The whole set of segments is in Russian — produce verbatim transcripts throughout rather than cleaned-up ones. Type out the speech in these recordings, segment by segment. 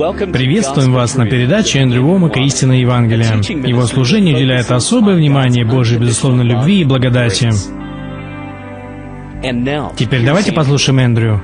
Приветствуем вас на передаче Эндрю Вомака «Истинное Евангелие». Его служение уделяет особое внимание Божьей безусловной любви и благодати. Теперь давайте послушаем Эндрю.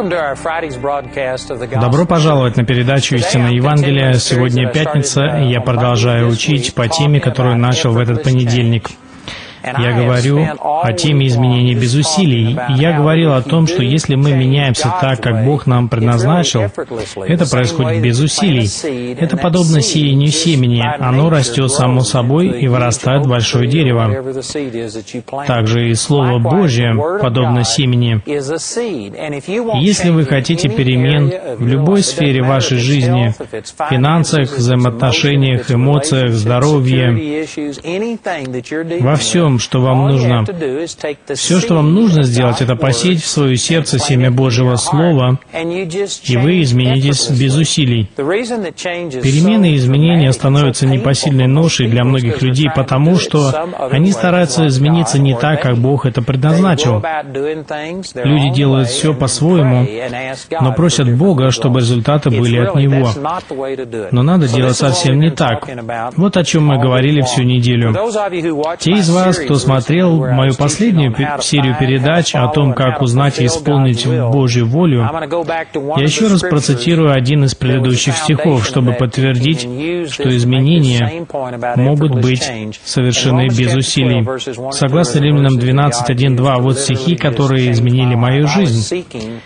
Добро пожаловать на передачу «Истинное Евангелие». Сегодня пятница, и я продолжаю учить по теме, которую начал в этот понедельник. Я говорю о теме изменений без усилий. Я говорил о том, что если мы меняемся так, как Бог нам предназначил, это происходит без усилий. Это подобно сеянию семени. Оно растет само собой и вырастает в большое дерево. Также и Слово Божье подобно семени. Если вы хотите перемен в любой сфере вашей жизни, в финансах, взаимоотношениях, эмоциях, здоровье, во всем, что вам нужно. Все, что вам нужно сделать, это посеять в свое сердце семя Божьего Слова, и вы изменитесь без усилий. Перемены и изменения становятся непосильной ношей для многих людей, потому что они стараются измениться не так, как Бог это предназначил. Люди делают все по-своему, но просят Бога, чтобы результаты были от Него. Но надо делать совсем не так. Вот о чем мы говорили всю неделю. Те из вас, кто смотрел мою последнюю серию передач о том, как узнать и исполнить Божью волю, я еще раз процитирую один из предыдущих стихов, чтобы подтвердить, что изменения могут быть совершены без усилий. Согласно Римлянам двенадцать, один, два, вот стихи, которые изменили мою жизнь.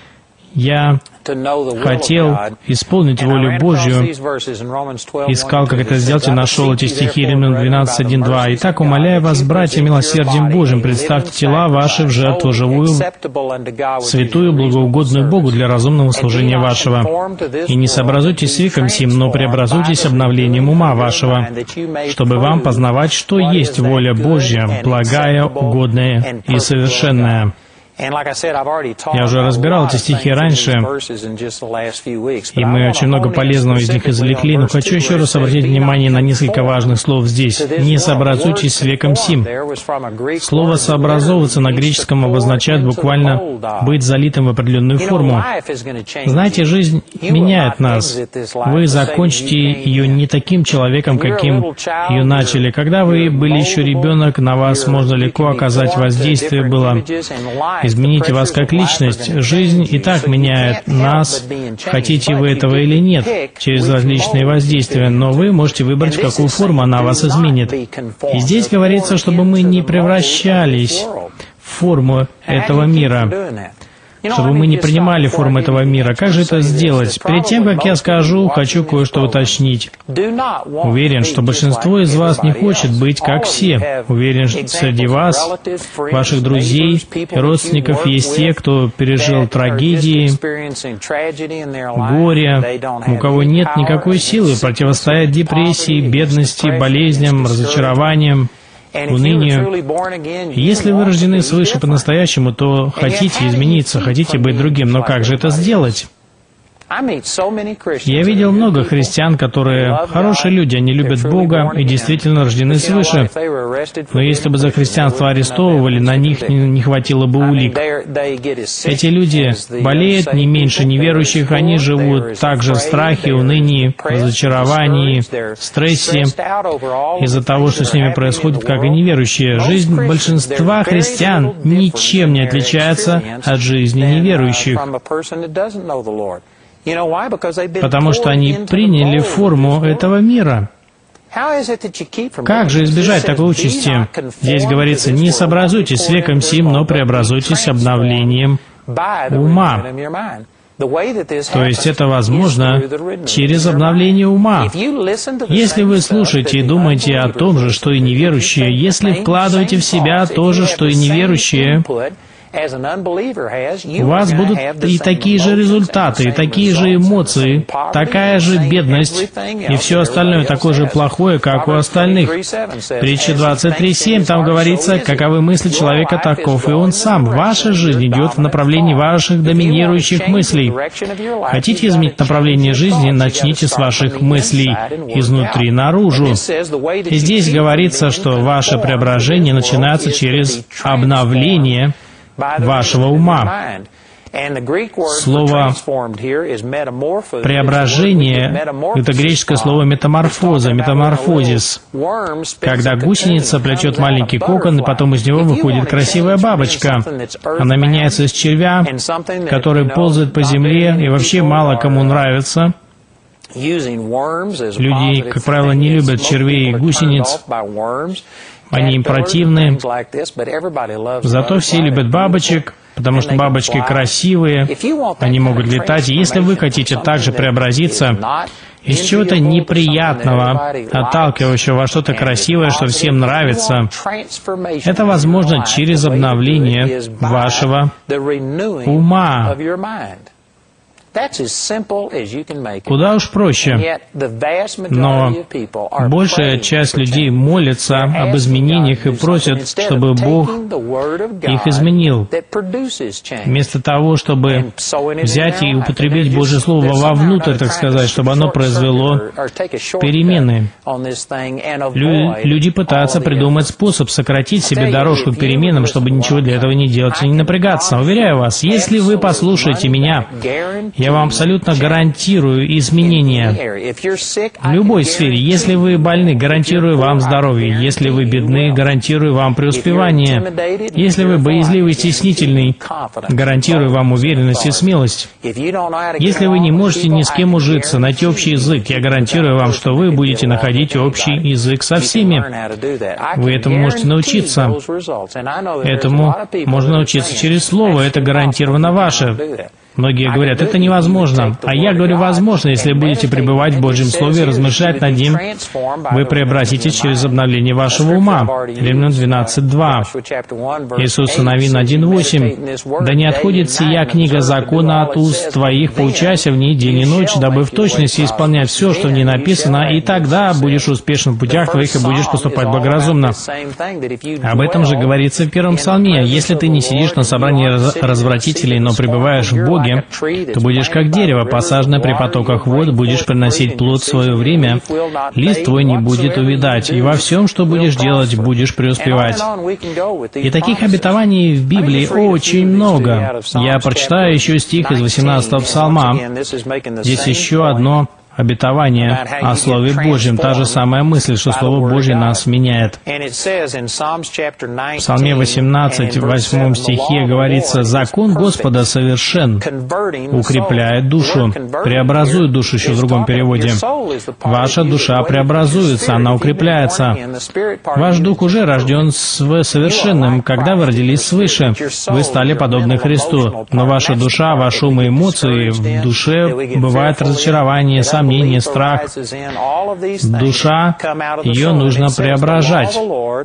Я хотел исполнить волю Божью, искал, как это сделать, и нашел эти стихи Римлянам двенадцать, один, два. «Итак, умоляю вас, братья, милосердием Божьим, представьте тела ваши в жертву живую, святую, благоугодную Богу для разумного служения вашего. И не сообразуйтесь с веком сим, но преобразуйтесь обновлением ума вашего, чтобы вам познавать, что есть воля Божья, благая, угодная и совершенная». Я уже разбирал эти стихи раньше, и мы очень много полезного из них извлекли, но хочу еще раз обратить внимание на несколько важных слов здесь. «Не сообразуйтесь с веком сим». Слово «сообразовываться» на греческом обозначает буквально «быть залитым в определенную форму». Знаете, жизнь меняет нас. Вы закончите ее не таким человеком, каким ее начали. Когда вы были еще ребенок, на вас можно легко оказать воздействие было. Измените вас как личность. Жизнь и так меняет нас, хотите вы этого или нет, через различные воздействия, но вы можете выбрать, в какую форму она вас изменит. И здесь говорится, чтобы мы не превращались в форму этого мира, чтобы мы не принимали форму этого мира. Как же это сделать? Перед тем, как я скажу, хочу кое-что уточнить. Уверен, что большинство из вас не хочет быть как все. Уверен, что среди вас, ваших друзей и родственников есть те, кто пережил трагедии, горе, у кого нет никакой силы противостоять депрессии, бедности, болезням, разочарованиям, унынию. Если вы рождены свыше по-настоящему, то хотите измениться, хотите быть другим, но как же это сделать? Я видел много христиан, которые хорошие люди, они любят Бога и действительно рождены свыше. Но если бы за христианство арестовывали, на них не, не хватило бы улик. Эти люди болеют не меньше неверующих, они живут также в страхе, унынии, разочаровании, стрессе из-за того, что с ними происходит, как и неверующие. Жизнь большинства христиан ничем не отличается от жизни неверующих. Потому что они приняли форму этого мира. Как же избежать такой участи? Здесь говорится, не сообразуйтесь с веком сим, но преобразуйтесь обновлением ума. То есть это возможно через обновление ума. Если вы слушаете и думаете о том же, что и неверующие, если вкладываете в себя то же, что и неверующие, у вас будут и такие же результаты, и такие же эмоции, такая же бедность, и все остальное такое же плохое, как у остальных. Притча двадцать три семь, там говорится, каковы мысли человека, таков и он сам. Ваша жизнь идет в направлении ваших доминирующих мыслей. Хотите изменить направление жизни, начните с ваших мыслей, изнутри наружу. И здесь говорится, что ваше преображение начинается через обновление вашего ума. Слово «преображение» — это греческое слово «метаморфоза», «метаморфозис». Когда гусеница плетет маленький кокон, и потом из него выходит красивая бабочка. Она меняется из червя, который ползает по земле, и вообще мало кому нравится. Люди, как правило, не любят червей и гусениц. Они им противны. Зато все любят бабочек, потому что бабочки красивые, они могут летать. И если вы хотите также преобразиться из чего-то неприятного, отталкивающего во что-то красивое, что всем нравится, это возможно через обновление вашего ума. Куда уж проще. Но большая часть людей молится об изменениях и просят, чтобы Бог их изменил, вместо того, чтобы взять и употребить Божье Слово вовнутрь, так сказать, чтобы оно произвело перемены. Лю- люди пытаются придумать способ сократить себе дорожку к переменам, чтобы ничего для этого не делать и не напрягаться. Уверяю вас, если вы послушаете меня, я вам абсолютно гарантирую изменения в любой сфере. Если вы больны, гарантирую вам здоровье. Если вы бедны, гарантирую вам преуспевание. Если вы боязливый и стеснительный, гарантирую вам уверенность и смелость. Если вы не можете ни с кем ужиться, найти общий язык, я гарантирую вам, что вы будете находить общий язык со всеми. Вы этому можете научиться. Этому можно научиться через Слово. Это гарантированно ваше. Многие говорят, это невозможно. А я говорю, возможно, если будете пребывать в Божьем Слове и размышлять над ним, вы преобразитесь через обновление вашего ума. Римлянам двенадцать два. Иисус Навин один восемь. «Да не отходит сия книга закона от уст твоих, поучайся в ней день и ночь, дабы в точности исполнять все, что в ней написано, и тогда будешь успешен в путях твоих и будешь поступать благоразумно». Об этом же говорится в первом псалме. Если ты не сидишь на собрании раз- развратителей, но пребываешь в Боге, то будешь как дерево, посаженное при потоках вод, будешь приносить плод в свое время, лист твой не будет увядать, и во всем, что будешь делать, будешь преуспевать. И таких обетований в Библии очень много. Я прочитаю еще стих из восемнадцатого псалма. Здесь еще одно обетование о Слове Божьем, та же самая мысль, что Слово Божье нас меняет. В Псалме восемнадцать, в восьмом стихе говорится: «Закон Господа совершен, укрепляет душу, преобразует душу», еще в другом переводе. Ваша душа преобразуется, она укрепляется. Ваш дух уже рожден совершенным. Когда вы родились свыше, вы стали подобны Христу. Но ваша душа, ваш ум и эмоции, в душе бывает разочарование, сомнение, сомнение, страх. Душа, ее нужно преображать.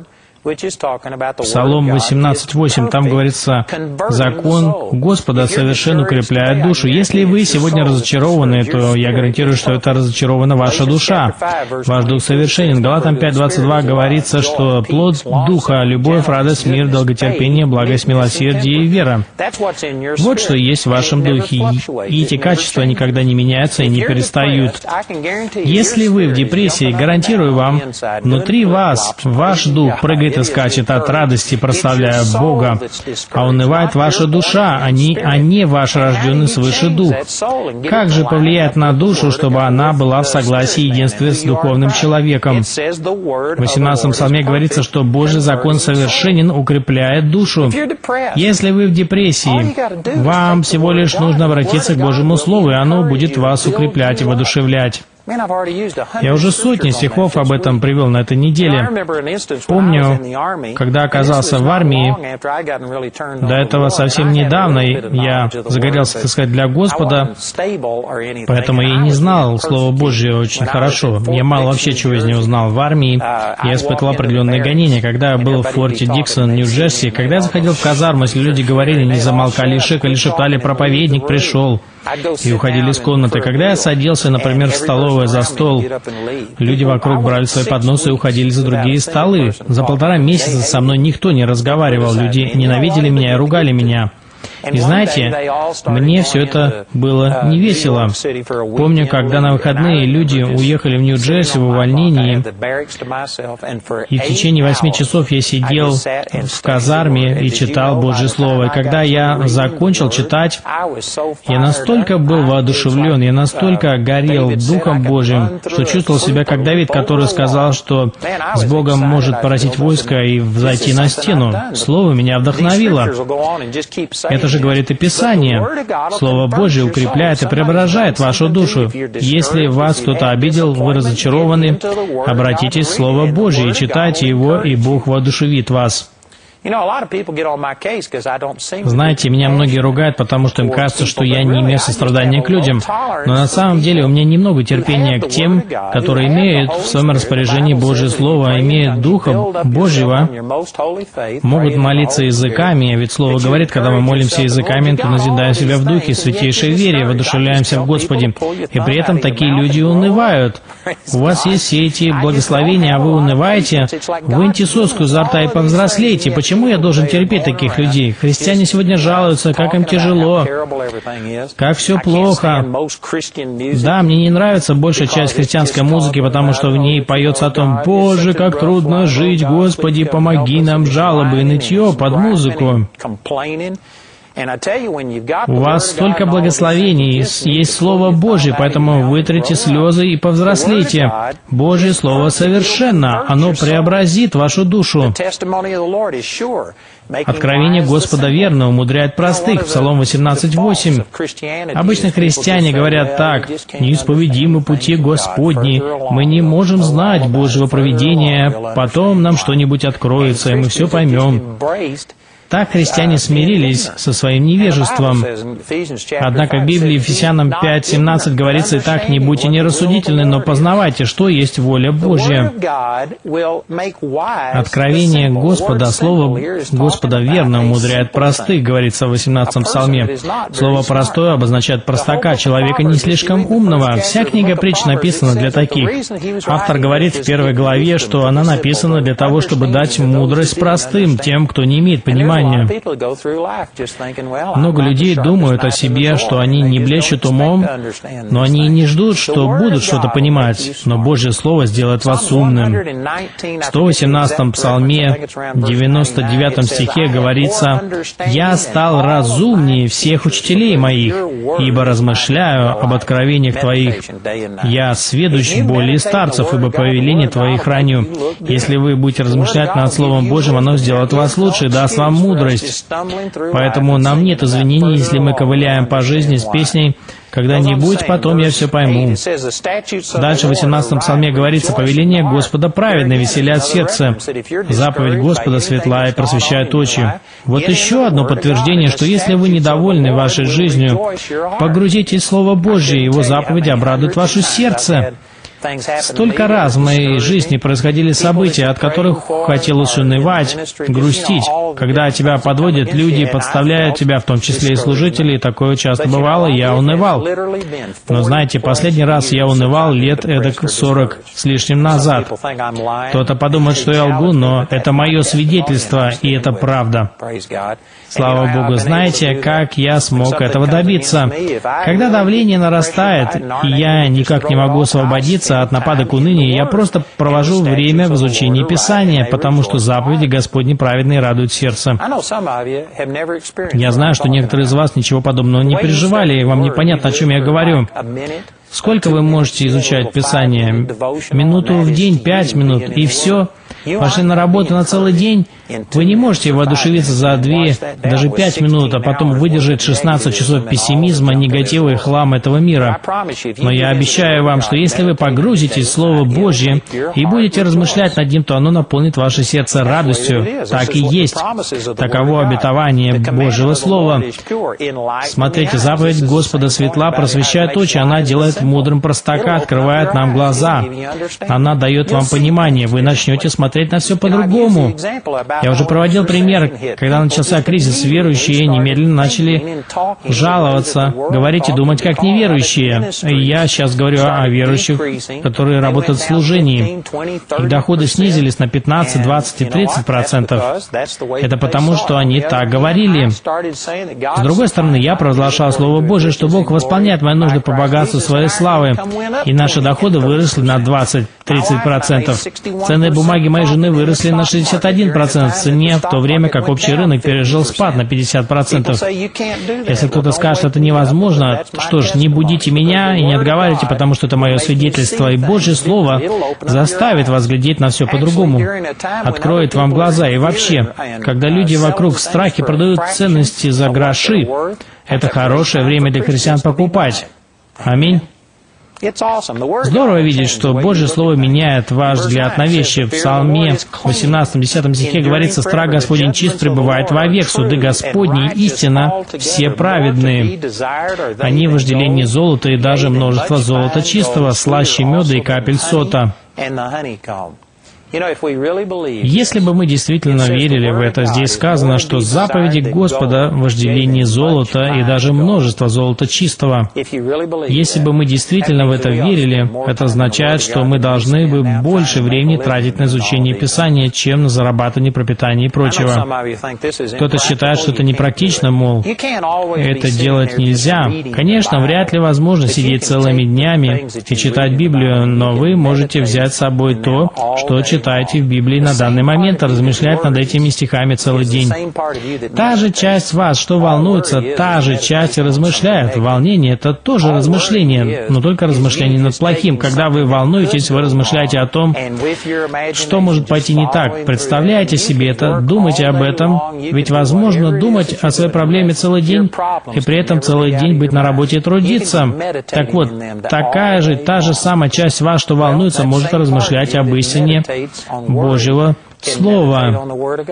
Псалом восемнадцать восемь, там говорится: «Закон Господа совершенно укрепляет душу». Если вы сегодня разочарованы, то я гарантирую, что это разочарована ваша душа. Ваш дух совершенен. Галатам пять двадцать два говорится, что плод Духа — любовь, радость, мир, долготерпение, благость, милосердие и вера. Вот что есть в вашем духе. И эти качества никогда не меняются и не перестают. Если вы в депрессии, гарантирую вам, внутри вас ваш дух прыгает и скачет от радости, прославляя Бога, а унывает ваша душа, а не, а не ваш рожденный свыше дух. Как же повлиять на душу, чтобы она была в согласии и единстве с духовным человеком? В восемнадцатом псалме говорится, что Божий закон совершенен, укрепляет душу. Если вы в депрессии, вам всего лишь нужно обратиться к Божьему Слову, и оно будет вас укреплять и воодушевлять. Я уже сотни стихов об этом привел на этой неделе. Помню, когда оказался в армии, до этого совсем недавно я загорелся, так сказать, для Господа, поэтому я не знал Слово Божье очень хорошо. Я мало вообще чего из него знал. В армии я испытывал определенные гонения. Когда я был в форте Диксон, Нью-Джерси, когда я заходил в казарму, если люди говорили, не замолкали, шикали, шептали: «Проповедник пришел», и уходили из комнаты. Когда я садился, например, в столовую за стол, люди вокруг брали свои подносы и уходили за другие столы. За полтора месяца со мной никто не разговаривал. Люди ненавидели меня и ругали меня. И знаете, мне все это было не весело. Помню, когда на выходные люди уехали в Нью-Джерси в увольнении, и в течение восьми часов я сидел в казарме и читал Божье Слово. И когда я закончил читать, я настолько был воодушевлен, я настолько горел Духом Божьим, что чувствовал себя как Давид, который сказал, что с Богом может поразить войско и взойти на стену. Слово меня вдохновило. Это же говорит и Писание. Слово Божье укрепляет и преображает вашу душу. Если вас кто-то обидел, вы разочарованы, обратитесь в Слово Божье и читайте его, и Бог воодушевит вас. Знаете, меня многие ругают, потому что им кажется, что я не имею сострадания к людям. Но на самом деле у меня немного терпения к тем, которые имеют в своем распоряжении Божье Слово, имеют Духа Божьего, могут молиться языками, ведь Слово говорит, когда мы молимся языками, то назидаем себя в Духе, в святейшей вере, воодушевляемся в Господе. И при этом такие люди унывают. У вас есть все эти благословения, а вы унываете. Выньте соску изо рта и повзрослейте. Почему я должен терпеть таких людей? Христиане сегодня жалуются, как им тяжело, как все плохо. Да, мне не нравится большая часть христианской музыки, потому что в ней поется о том: «Боже, как трудно жить, Господи, помоги нам», жалобы и нытье под музыку. У вас столько благословений, есть Слово Божье, поэтому вытрите слезы и повзрослейте. Божье Слово совершенно, оно преобразит вашу душу. Откровение Господа верно, умудряет простых. Псалом восемнадцать восемь. Обычно христиане говорят так: «Неисповедимы пути Господни, мы не можем знать Божьего провидения, потом нам что-нибудь откроется, и мы все поймем». Так христиане смирились со своим невежеством. Однако в Библии Ефесянам пять семнадцать говорится: «Итак, не будьте нерассудительны, но познавайте, что есть воля Божья». Откровение Господа, Слово Господа верно умудряет простых, говорится в восемнадцатом псалме. Слово «простое» обозначает простака, человека не слишком умного. Вся книга притч написана для таких. Автор говорит в первой главе, что она написана для того, чтобы дать мудрость простым, тем, кто не имеет понимания. Много людей думают о себе, что они не блещут умом, но они и не ждут, что будут что-то понимать, но Божье Слово сделает вас умным. В сто восемнадцатом псалме, девяносто девятом стихе говорится: «Я стал разумнее всех учителей моих, ибо размышляю об откровениях Твоих. Я сведущ более старцев, ибо повеление Твои храню». Если вы будете размышлять над Словом Божьим, оно сделает вас лучше и даст вам мудрость. Поэтому нам нет извинений, если мы ковыляем по жизни с песней «Когда-нибудь потом я все пойму». Дальше в восемнадцатом псалме говорится: «Повеление Господа праведно, веселят сердце. Заповедь Господа светла и просвещает очи». Вот еще одно подтверждение, что если вы недовольны вашей жизнью, погрузитесь в Слово Божье, Его заповеди обрадуют ваше сердце. Столько раз в моей жизни происходили события, от которых хотелось унывать, грустить. Когда тебя подводят люди, подставляют тебя, в том числе и служители, такое часто бывало, я унывал. Но знаете, последний раз я унывал лет эдак сорок с лишним назад. Кто-то подумает, что я лгу, но это мое свидетельство, и это правда. Слава Богу, знаете, как я смог этого добиться? Когда давление нарастает, и я никак не могу освободиться от нападок уныния, я просто провожу время в изучении Писания, потому что заповеди Господни праведные радуют сердце. Я знаю, что некоторые из вас ничего подобного не переживали, и вам непонятно, о чем я говорю. Сколько вы можете изучать Писание? Минуту в день, пять минут, и все? Пошли на работу на целый день? Вы не можете воодушевиться за две, даже пять минут, а потом выдержать шестнадцать часов пессимизма, негатива и хлама этого мира. Но я обещаю вам, что если вы погрузитесь в Слово Божье и будете размышлять над ним, то оно наполнит ваше сердце радостью. Так и есть. Таково обетование Божьего Слова. Смотрите, заповедь Господа светла просвещает очи, она делает мудрость в мудром простака открывает нам глаза. Она дает вам понимание. Вы начнете смотреть на все по-другому. Я уже проводил пример, когда начался кризис, верующие немедленно начали жаловаться, говорить и думать как неверующие. И я сейчас говорю о верующих, которые работают в служении. Их доходы снизились на пятнадцать, двадцать и тридцать процентов. Это потому, что они так говорили. С другой стороны, я провозглашал Слово Божие, что Бог восполняет мои нужды по богатству своей славы, и наши доходы выросли на двадцать-тридцать процентов. Ценные бумаги моей жены выросли на шестьдесят один процент в цене, в то время как общий рынок пережил спад на пятьдесят процентов. Если кто-то скажет, что это невозможно, что ж, не будите меня и не отговаривайте, потому что это мое свидетельство, и Божье Слово заставит вас глядеть на все по-другому, откроет вам глаза. И вообще, когда люди вокруг в страхе продают ценности за гроши, это хорошее время для христиан покупать. Аминь. Здорово видеть, что Божье Слово меняет ваш взгляд на вещи. В Псалме восемнадцатом-десятом стихе говорится: «Страх Господень чист пребывает вовек, суды Господни истина, все праведные. Они вожделение золота и даже множество золота чистого, слаще меда и капель сота». Если бы мы действительно верили в это, здесь сказано, что заповеди Господа — вожделение золота и даже множество золота чистого. Если бы мы действительно в это верили, это означает, что мы должны бы больше времени тратить на изучение Писания, чем на зарабатывание, пропитание и прочего. Кто-то считает, что это непрактично, мол, это делать нельзя. Конечно, вряд ли возможно сидеть целыми днями и читать Библию, но вы можете взять с собой то, что читаете читаете в Библии на данный момент, размышлять над этими стихами целый день. Та же часть вас, что волнуется, та же часть и размышляет. Волнение — это тоже размышление, но только размышление над плохим. Когда вы волнуетесь, вы размышляете о том, что может пойти не так. Представляете себе это, думайте об этом, ведь возможно думать о своей проблеме целый день, и при этом целый день быть на работе и трудиться. Так вот, такая же, та же самая часть вас, что волнуется, может размышлять об истине Божьего Слова.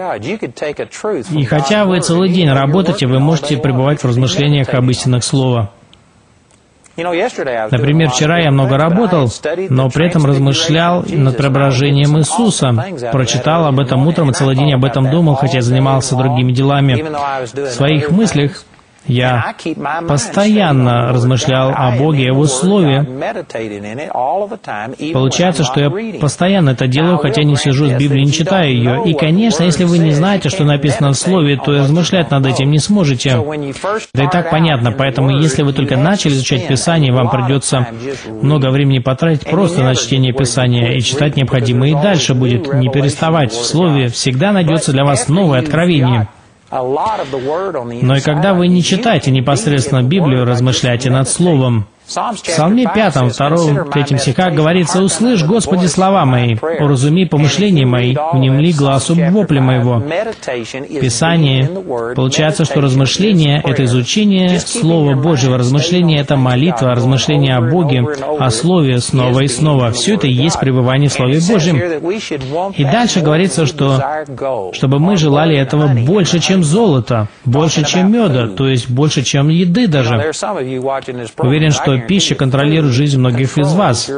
И хотя вы целый день работаете, вы можете пребывать в размышлениях об истинах Слова. Например, вчера я много работал, но при этом размышлял над преображением Иисуса. Прочитал об этом утром и целый день об этом думал, хотя занимался другими делами. В своих мыслях я постоянно размышлял о Боге и Его Слове. Получается, что я постоянно это делаю, хотя не сижу с Библией и не читаю ее. И, конечно, если вы не знаете, что написано в Слове, то и размышлять над этим не сможете. Да и так понятно, поэтому если вы только начали изучать Писание, вам придется много времени потратить просто на чтение Писания, и читать необходимо и дальше будет, не переставать. В Слове всегда найдется для вас новое откровение. Но и когда вы не читаете непосредственно Библию, размышляйте над Словом. В Псалме пятом, втором, третьем стихах говорится: «Услышь, Господи, слова мои, уразуми помышления мои, внемли гласу вопля моего». Писание. Получается, что размышление — это изучение Слова Божьего, размышление — это молитва, размышление о Боге, о Слове снова и снова. Все это и есть пребывание в Слове Божьем. И дальше говорится, что чтобы мы желали этого больше, чем золота, больше, чем меда, то есть больше, чем еды даже. Уверен, что пища контролирует жизнь многих из вас.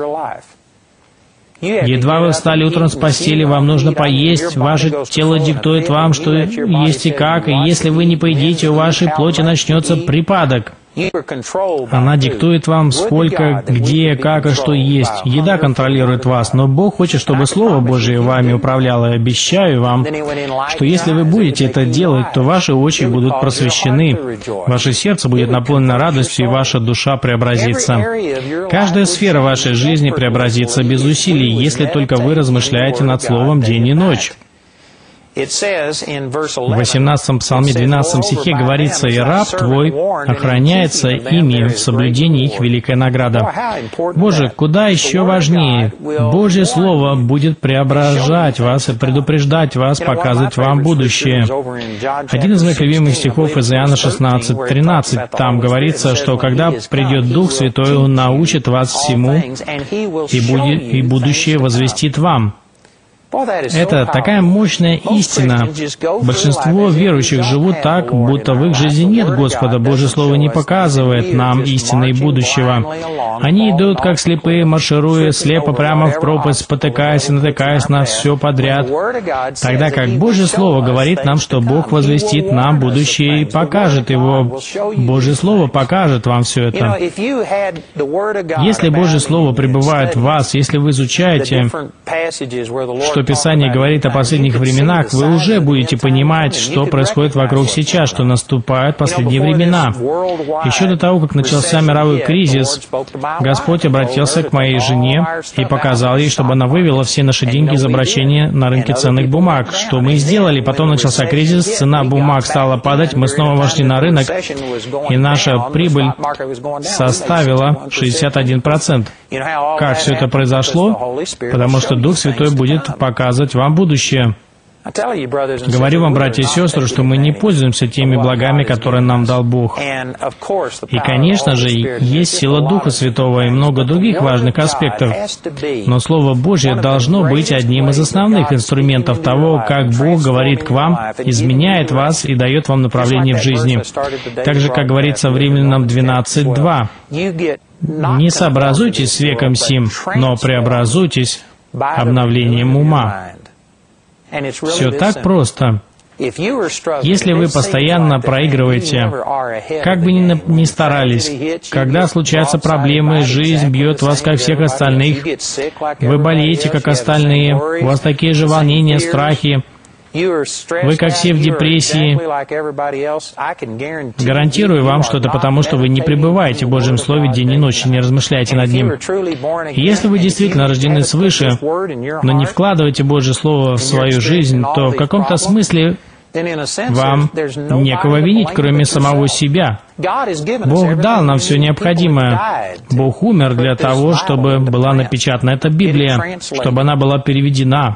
Едва вы встали утром с постели, вам нужно поесть, ваше тело диктует вам, что есть и как, и если вы не поедите, у вашей плоти начнется припадок. Она диктует вам, сколько, где, как и что есть. Еда контролирует вас, но Бог хочет, чтобы Слово Божие вами управляло. И обещаю вам, что если вы будете это делать, то ваши очи будут просвещены, ваше сердце будет наполнено радостью, и ваша душа преобразится. Каждая сфера вашей жизни преобразится без усилий, если только вы размышляете над Словом день и ночь. В восемнадцатом Псалме, двенадцатом стихе говорится: «И раб Твой охраняется ими, в соблюдении их великая награда». Боже, куда еще важнее, Божье Слово будет преображать вас и предупреждать вас, показывать вам будущее. Один из моих любимых стихов из Иоанна шестнадцать тринадцать, там говорится, что когда придет Дух Святой, Он научит вас всему, и, будет, и будущее возвестит вам. Это такая мощная истина. Большинство верующих живут так, будто в их жизни нет Господа. Божье Слово не показывает нам истины и будущего. Они идут, как слепые, маршируя слепо прямо в пропасть, спотыкаясь и натыкаясь на все подряд. Тогда как Божье Слово говорит нам, что Бог возвестит нам будущее и покажет его. Божье Слово покажет вам все это. Если Божье Слово пребывает в вас, если вы изучаете, что Писание говорит о последних временах, вы уже будете понимать, что происходит вокруг сейчас, что наступают последние времена. Еще до того, как начался мировой кризис, Господь обратился к моей жене и показал ей, чтобы она вывела все наши деньги из обращения на рынке ценных бумаг. Что мы сделали? Потом начался кризис, цена бумаг стала падать, мы снова вошли на рынок, и наша прибыль составила шестьдесят один процент. Как все это произошло? Потому что Дух Святой будет показывать вам будущее. Говорю вам, братья и сестры, что мы не пользуемся теми благами, которые нам дал Бог. И, конечно же, есть сила Духа Святого и много других важных аспектов. Но Слово Божье должно быть одним из основных инструментов того, как Бог говорит к вам, изменяет вас и дает вам направление в жизни. Так же, как говорится в Римлянам двенадцать два. «Не сообразуйтесь с веком сим, но преобразуйтесь обновлением ума». Все так просто. Если вы постоянно проигрываете, как бы ни, ни старались, когда случаются проблемы, жизнь бьет вас, как всех остальных, вы болеете, как остальные, у вас такие же волнения, страхи, вы, как все, в депрессии. Гарантирую вам, что это потому, что вы не пребываете в Божьем Слове день и ночь, и не размышляете над ним. И если вы действительно рождены свыше, но не вкладываете Божье Слово в свою жизнь, то в каком-то смысле вам некого винить, кроме самого себя. Бог дал нам все необходимое. Бог умер для того, чтобы была напечатана эта Библия, чтобы она была переведена.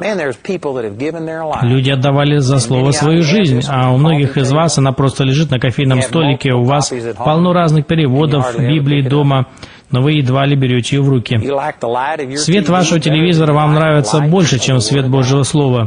Люди отдавали за Слово свою жизнь, а у многих из вас она просто лежит на кофейном столике, у вас полно разных переводов Библии дома, но вы едва ли берете ее в руки. Свет вашего телевизора вам нравится больше, чем свет Божьего Слова.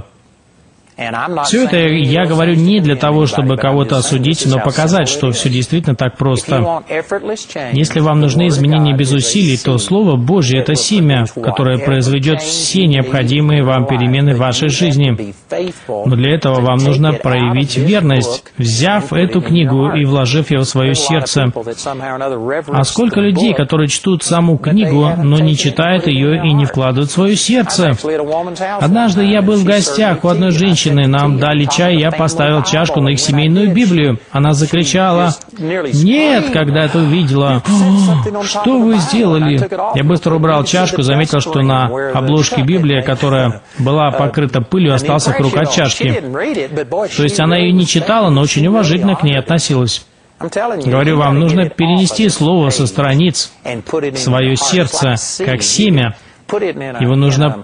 Все это я говорю не для того, чтобы кого-то осудить, но показать, что все действительно так просто. Если вам нужны изменения без усилий, то Слово Божье — это семя, которое произведет все необходимые вам перемены в вашей жизни. Но для этого вам нужно проявить верность, взяв эту книгу и вложив ее в свое сердце. А сколько людей, которые чтут саму книгу, но не читают ее и не вкладывают в свое сердце? Однажды я был в гостях у одной женщины, нам дали чай, я поставил чашку на их семейную Библию. Она закричала: «Нет!» когда это увидела. «Что вы сделали?» Я быстро убрал чашку, заметил, что на обложке Библии, которая была покрыта пылью, остался круг от чашки. То есть она ее не читала, но очень уважительно к ней относилась. Говорю вам, нужно перенести Слово со страниц в свое сердце, как семя. Его нужно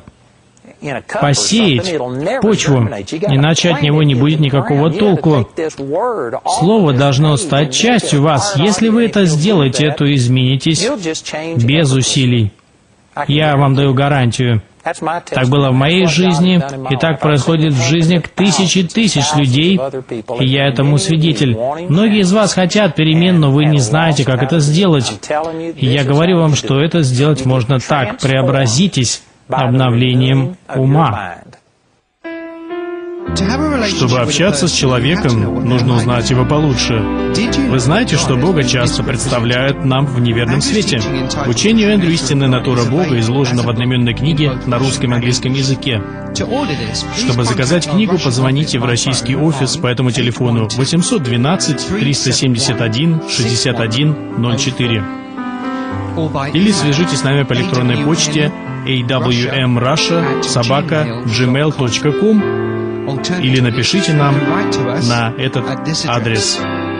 посеять почву, иначе от него не будет никакого толку. Слово должно стать частью вас. Если вы это сделаете, то изменитесь без усилий. Я вам даю гарантию. Так было в моей жизни, и так происходит в жизнях тысячи тысяч людей, и я этому свидетель. Многие из вас хотят перемен, но вы не знаете, как это сделать. И я говорю вам, что это сделать можно так. Преобразитесь обновлением ума. Чтобы общаться с человеком, нужно узнать его получше. Вы знаете, что Бога часто представляют нам в неверном свете? Учение Эндрю «Истинная натура Бога» изложено в одноименной книге на русском и английском языке. Чтобы заказать книгу, позвоните в российский офис по этому телефону восемьсот двенадцать триста семьдесят один шестьдесят один ноль четыре. Или свяжитесь с нами по электронной почте эй дабл ю эм раша собака джимейл точка ком или напишите нам на этот адрес.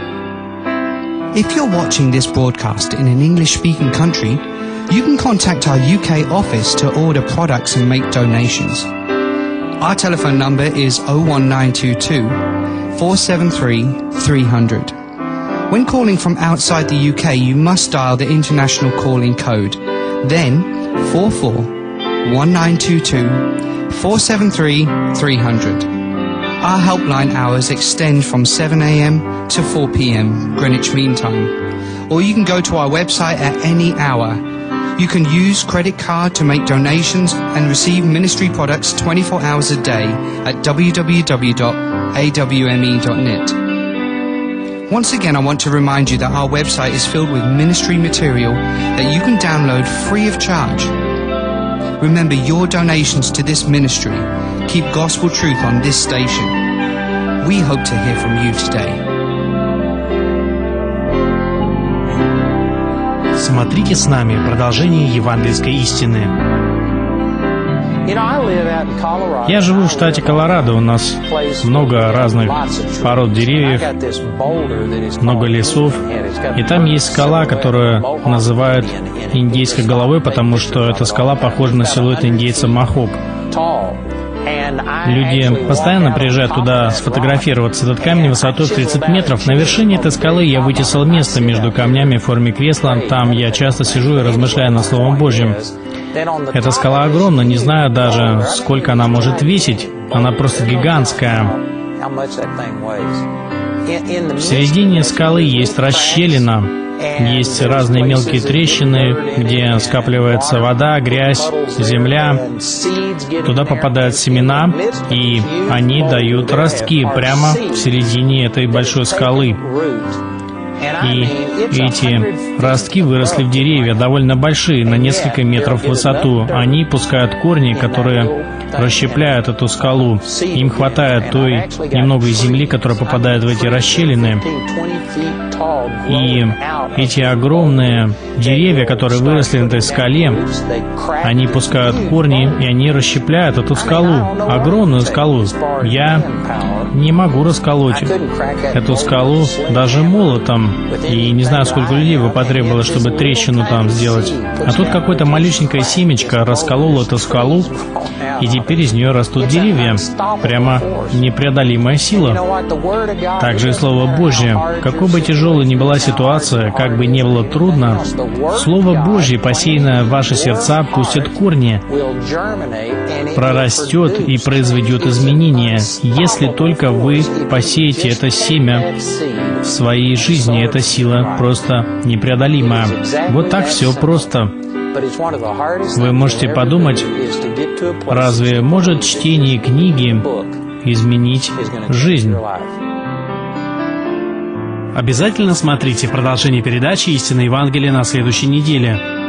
If you're watching this broadcast in an English-speaking country, you can contact our U K office to order products and make donations. Our telephone number is oh one nine two two, four seven three, three hundred. When calling from outside the U K, you must dial the international calling code, then four four one nine two two four seven three, three hundred. Our helpline hours extend from seven a m to four p m Greenwich Mean Time. Or you can go to our website at any hour. You can use credit card to make donations and receive ministry products twenty-four hours a day at w w w dot a w m e dot net. Once again, I want to remind you that our website is filled with ministry material that you can download free of charge. Remember, your donations to this ministry keep gospel truth on this station. We hope to hear from you today. Смотрите с нами продолжение евангельской истины. Я живу в штате Колорадо, у нас много разных пород деревьев, много лесов, и там есть скала, которую называют индейской головой, потому что эта скала похожа на силуэт индейца Мохок. Люди постоянно приезжают туда сфотографироваться. Этот камень высотой в тридцать метров. На вершине этой скалы я вытесал место между камнями в форме кресла. Там я часто сижу и размышляю над Словом Божьим. Эта скала огромна, не знаю даже, сколько она может весить. Она просто гигантская. В середине скалы есть расщелина. Есть разные мелкие трещины, где скапливается вода, грязь, земля. Туда попадают семена, и они дают ростки прямо в середине этой большой скалы. И эти ростки выросли в деревья, довольно большие, на несколько метров в высоту. Они пускают корни, которые расщепляют эту скалу. Им хватает той немного земли, которая попадает в эти расщелины. И эти огромные деревья, которые выросли на этой скале, они пускают корни, и они расщепляют эту скалу, огромную скалу. Я не могу расколоть эту скалу даже молотом, и не знаю, сколько людей бы потребовалось, чтобы трещину там сделать. А тут какое-то малюсенькое семечко раскололо эту скалу, и теперь из нее растут деревья. Прямо непреодолимая сила. Также и Слово Божье. Какой бы тяжелой ни была ситуация, как бы ни было трудно, Слово Божье, посеянное в ваши сердца, пустит корни, прорастет и произведет изменения, если только вы посеете это семя в своей жизни. Эта сила просто непреодолимая. Вот так все просто. Вы можете подумать, разве может чтение книги изменить жизнь? Обязательно смотрите продолжение передачи «Истинное Евангелие» на следующей неделе.